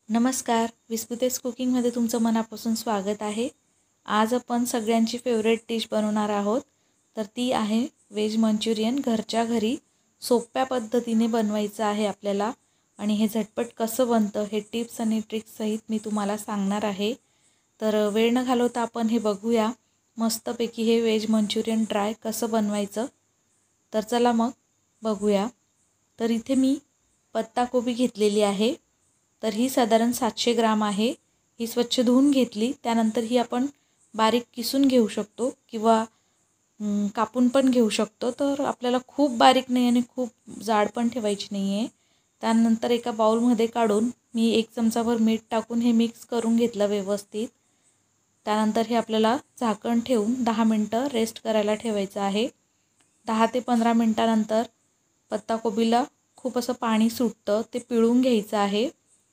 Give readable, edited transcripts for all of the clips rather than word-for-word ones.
नमस्कार, विस्पुतेस कुकिंगमध्ये तुमचं मनापासून स्वागत आहे। आज आपण सगळ्यांची फेवरेट डिश बनवणार आहोत। तर ती आहे व्हेज मंचुरियन। घरच्या घरी सोप्या पद्धतीने बनवायचं आहे आपल्याला आणि हे झटपट कसं बनतं हे टिप्स आणि ट्रिक्स सहित मी तुम्हाला सांगणार आहे। तर वेळ न घालवता आपण हे बघूया मस्तपैकी हे व्हेज मंचुरियन ड्राय कसं बनवायचं। तर चला मग बघूया। तर इथे मी पत्ताकोबी घेतलेली आहे। तर ही साधारण 700 ग्राम आहे। ही स्वच्छ धुवून घेतली, त्यानंतर ही आपण बारीक किसून घेऊ शकतो किंवा कापून पण घेऊ शकतो। तर आपल्याला खूप बारीक नाही आणि खूप जाड पण ठेवायची नाही आहे। त्यानंतर एका बाउलमध्ये काढून मी 1 चमचाभर मीठ टाकून हे मिक्स करून घेतलं व्यवस्थित। त्यानंतर हे आपल्याला झाकण ठेवून 10 मिनिटं रेस्ट करायला ठेवायचं आहे। 10 ते 15 मिनिटानंतर पत्ताकोबीला खूप असं पाणी सुटतं, ते पिळून घ्यायचं आहे।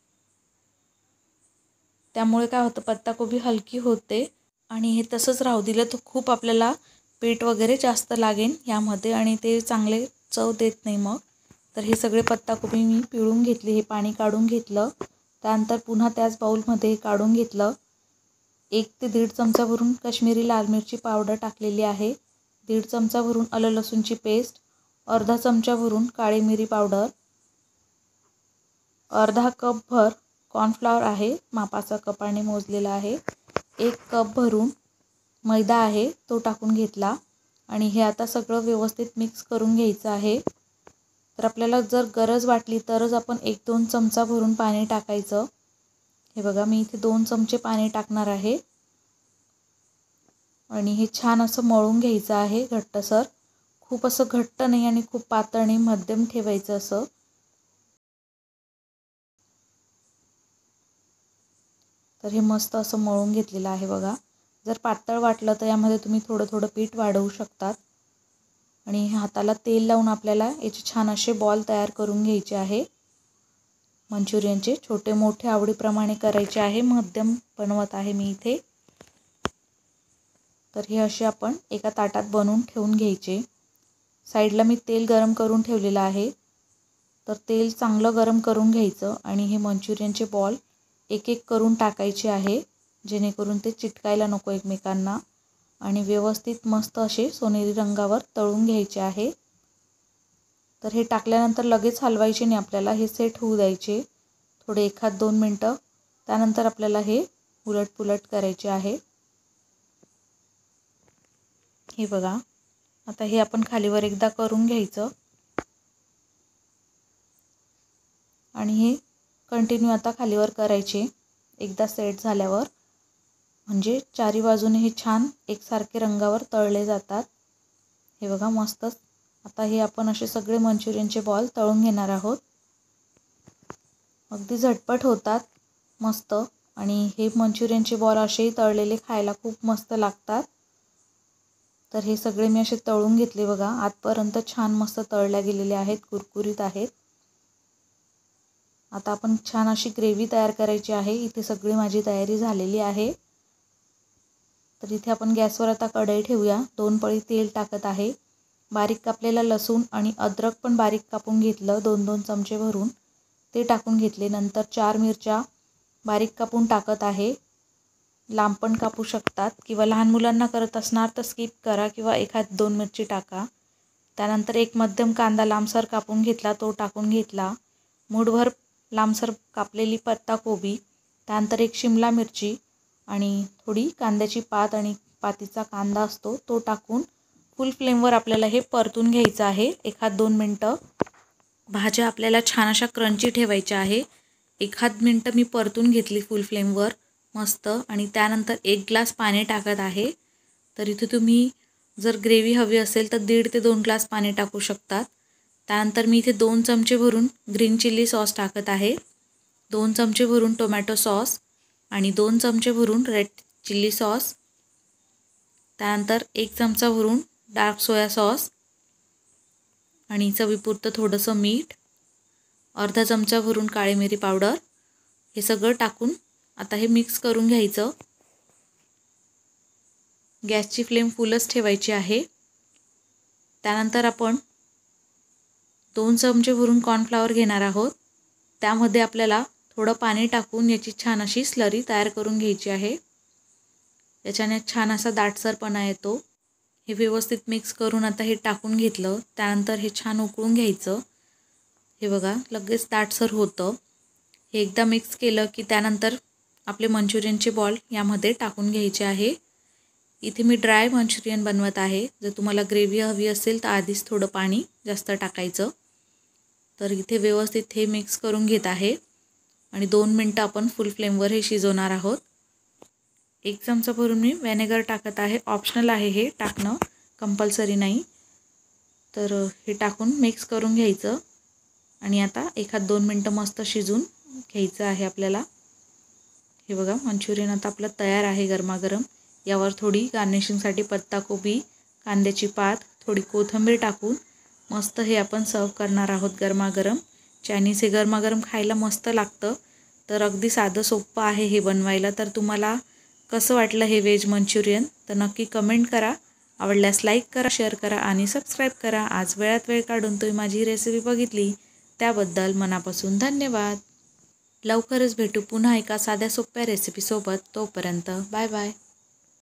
त्यामुळे काय होतं, पत्ताकोबी हलकी होते आणि हे तसंच राहू दिलं तर खूप आपल्याला पीठ वगैरे जास्त लागेल यामध्ये आणि ते चांगले चव देत नाही मग। तर हे सगळे पत्ताकोबी मी पिळून घेतली, हे पाणी काढून घेतलं। त्यानंतर पुन्हा त्याच बाउलमध्ये काढून घेतलं। 1 ते 1.5 चमचा भरून काश्मीरी लाल मिरची पावडर टाकलेली आहे। 1.5 चमचा भरून आलं लसूणची पेस्ट, अर्धा चमचा भरून काळी मिरी पावडर, अर्धा कप भर कॉर्नफ्लॉवर आहे, मापाचा कपाने मोजलेला आहे। 1 कप भरून मैदा आहे, तो टाकून घेतला आणि हे आता सगळं व्यवस्थित मिक्स करून घ्यायचं आहे। तर आपल्याला जर गरज वाटली तरच आपण 1-2 चमचा भरून पाणी टाकायचं। हे बघा, मी इथे 2 चमचे पाणी टाकणार आहे आणि हे छान असं मळून घ्यायचं आहे घट्टसर। खूप असं घट्ट नाही आणि खूप पातळ नाही, मध्यम ठेवायचं असं। तर हे मस्त असं मळून घेतलेलं आहे बघा। जर पातळ वाटलं तर यामध्ये तुम्ही थोडं थोडं पीठ वाढवू शकतात आणि हाताला तेल लावून आपल्याला याचे छान असे बॉल तयार करून घ्यायचे आहे। मंचुरियनचे छोटे मोठे आवडीप्रमाणे करायचे आहे, मध्यम बनवत आहे मी इथे। तर हे असे आपण एका ताटात बनवून ठेवून घ्यायचे। साईडला मी तेल गरम करून ठेवलेलं आहे। तर तेल चांगलं गरम करून घ्यायचं आणि हे मंचुरियनचे बॉल एक एक करून टाकायचे आहे, जेणेकरून ते चिटकायला नको एकमेकांना आणि व्यवस्थित मस्त असे सोनेरी रंगावर तळून घ्यायचे आहे। तर हे टाकल्यानंतर लगेच हलवायचे नाही, आपल्याला हे सेट होऊ द्यायचे थोडे 1-2 मिनटं। त्यानंतर आपल्याला हे उलटपुलट करायचे आहे। हे बघा, आता हे आपण खालीवर एकदा करून घ्यायचं आणि हे कंटिन्यू आता खालीवर करायचे एकदा सेट झाल्यावर, म्हणजे चारी बाजूने हे छान एकसारखे रंगावर तळले जातात। हे बघा मस्तच। आता हे आपण असे सगळे मंचुरियनचे बॉल तळून घेणार आहोत। अगदी झटपट होतात मस्त आणि हे मंचुरियनचे बॉल असेही तळलेले खायला खूप मस्त लागतात। तर हे सगळे मी असे तळून घेतले बघा, आतपर्यंत छान मस्त तळल्या गेलेले आहेत, कुरकुरीत आहेत। आता आपण छान अशी ग्रेव्ही तयार करायची आहे। इथे सगळी माझी तयारी झालेली आहे। तर इथे आपण गॅसवर आता कढई ठेवूया। 2 पळी तेल टाकत आहे। बारीक कापलेला लसूण आणि अद्रक पण बारीक कापून घेतलं, 2-2 चमचे भरून ते टाकून घेतले। नंतर 4 मिरच्या बारीक कापून टाकत आहे। लांब पण कापू शकतात किंवा लहान मुलांना करत असणार तर स्किप करा किंवा 1-2 मिरची टाका। त्यानंतर एक मध्यम कांदा लांबसर कापून घेतला, तो टाकून घेतला। मूठभर लांबसर कापलेली पत्ताकोबी, त्यानंतर 1 शिमला मिरची आणि थोडी कांद्याची पात आणि पातीचा कांदा असतो तो टाकून फुल फ्लेमवर आपल्याला हे परतून घ्यायचं आहे 1-2 मिनटं। भाज्या आपल्याला छान अशा क्रंची ठेवायच्या आहे। 1 मिनटं मी परतून घेतली फुल फ्लेमवर मस्त आणि त्यानंतर 1 ग्लास पाणी टाकत आहे। तर इथे तुम्ही जर ग्रेव्ही हवी असेल तर 1.5 ते 2 ग्लास पाणी टाकू शकतात। त्यानंतर मी इथे 2 चमचे भरून ग्रीन चिली सॉस टाकत आहे, 2 चमचे भरून टोमॅटो सॉस आणि 2 चमचे भरून रेड चिली सॉस, त्यानंतर 1 चमचा भरून डार्क सोया सॉस आणि चवीपुरतं थोडंसं मीठ, अर्धा चमचा भरून काळी मिरी पावडर, हे सगळं टाकून आता हे मिक्स करून घ्यायचं। गॅसची फ्लेम फुलच ठेवायची आहे। त्यानंतर आपण 2 चमचे भरून कॉर्नफ्लॉवर घेणार आहोत। त्यामध्ये आपल्याला थोडं पाणी टाकून याची छान अशी स्लरी तयार करून घ्यायची आहे. याच्याने छान असा दाटसरपणा येतो. हे व्यवस्थित मिक्स करून आता हे टाकून घेतलं. त्यानंतर हे छान उकळून घ्यायचं. हे बघा लगेच दाटसर होतं. हे एकदा मिक्स केलं की त्यानंतर आपले मंचुरियनचे बॉल यामध्ये टाकून घ्यायचे आहे. इथे मी ड्राय मंचुरियन बनवत आहे. जर तुम्हाला ग्रेव्ही हवी असेल तर आधीच थोडं पाणी जास्त टाकायचं. तर इथे व्यवस्थित हे मिक्स करून घेत आहे आणि 2 मिनटं आपण फुल फ्लेमवर हे शिजवणार आहोत. 1 चमचा भरून मी व्हिनेगर टाकत आहे. ऑप्शनल आहे हे टाकणं, कंपल्सरी नाही. तर हे टाकून मिक्स करून घ्यायचं आणि आता 1-2 मिनटं मस्त शिजून घ्यायचं आहे आपल्याला. हे बघा मंचुरियन आता आपलं तयार आहे गरमागरम. यावर थोडी गार्निशिंगसाठी पत्ताकोबी, कांद्याची पात, थोडी कोथिंबीर टाकून मस्त हे आपण सर्व करणार आहोत गरमागरम. चायनीज हे गरमागरम खायला मस्त लागतं. तर अगदी साधं सोपं आहे हे बनवायला. तर तुम्हाला कसं वाटलं हे व्हेज मंचुरियन तर नक्की कमेंट करा. आवडल्यास लाईक करा, शेअर करा आणि सबस्क्राईब करा. आज वेळात वेळ काढून तुम्ही माझी रेसिपी बघितली त्याबद्दल मनापासून धन्यवाद. लवकरच भेटू पुन्हा एका साध्या सोप्या रेसिपीसोबत. तोपर्यंत बाय बाय.